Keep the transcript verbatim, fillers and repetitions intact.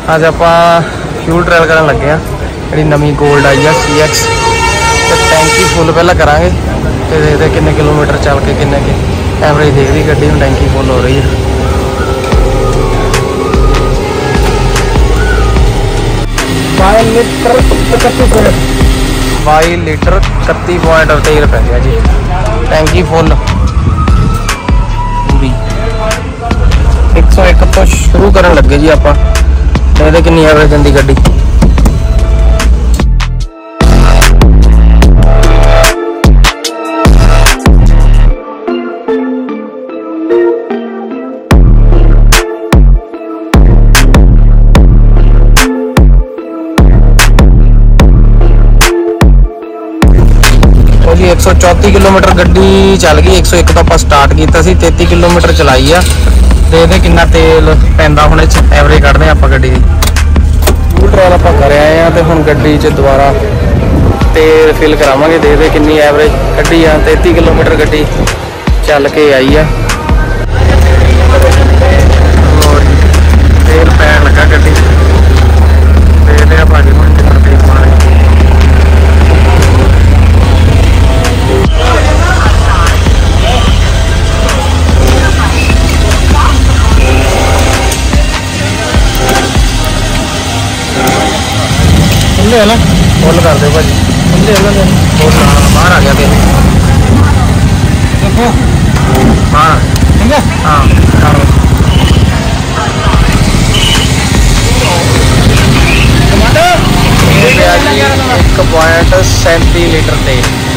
ਅੱਜ ਆਪਾਂ fuel trial ਕਰਨ ਲੱਗੇ ਆ ਜਿਹੜੀ ਨਵੀਂ ਗੋਲਡ ਆਈ ਆ ਸੀ ਐਕਸ ਤੇ ਟੈਂਕੀ ਫੁੱਲ ਪਹਿਲਾਂ ਕਰਾਂਗੇ ਤੇ ਦੇਖਦੇ ਕਿੰਨੇ ਕਿਲੋਮੀਟਰ ਚੱਲ ਕੇ ਕਿੰਨੇ ਕਿ ਐਵਰੇਜ ਦੇਖਦੀ ਗੱਡੀ ਹੁਣ ਟੈਂਕੀ ਫੁੱਲ ਹੋ ਰਹੀ ਹੈ। ਬਾਈ ਲੀਟਰ ਬਾਈ ਲੀਟਰ ਇਕੱਤੀ ਪੁਆਇੰਟ ਤੇਲ ਪੈ ਗਿਆ ਜੀ ਟੈਂਕੀ ਫੁੱਲ ਪੂਰੀ। ਇੱਕ ਸੌ ਇੱਕ ਤੋਂ ਸ਼ੁਰੂ ਕਰਨ ਲੱਗੇ ਜੀ ਆਪਾਂ ਇਹਦੇ ਕਿੰਨੀ ਐਵਰੇਜ ਦਿੰਦੀ ਗੱਡੀ। एक सौ चौती किलोमीटर गड्डी चल गई। एक सौ एक तो आप स्टार्ट किया सी तैंती किलोमीटर चलाई आ देखते कितना तेल पैंदा हुणे एवरेज कढ़ने आप गड्डी की। फ्यूल ट्रायल आप कर आए हैं तो हुण गड्डी च दोबारा तेल फिल करावांगे देखते कितनी एवरेज गड्डी आ। तैंती किलोमीटर गड्डी चल के आई आ तेल पैन लगा गड्डी देखते आप अगे हुण कितना तेल पाना। है ना फुल कर दो भाजी बाहर आ गया तेल देखो हाँ ठीक है हाँ एक पॉइंट सैंती लीटर तेल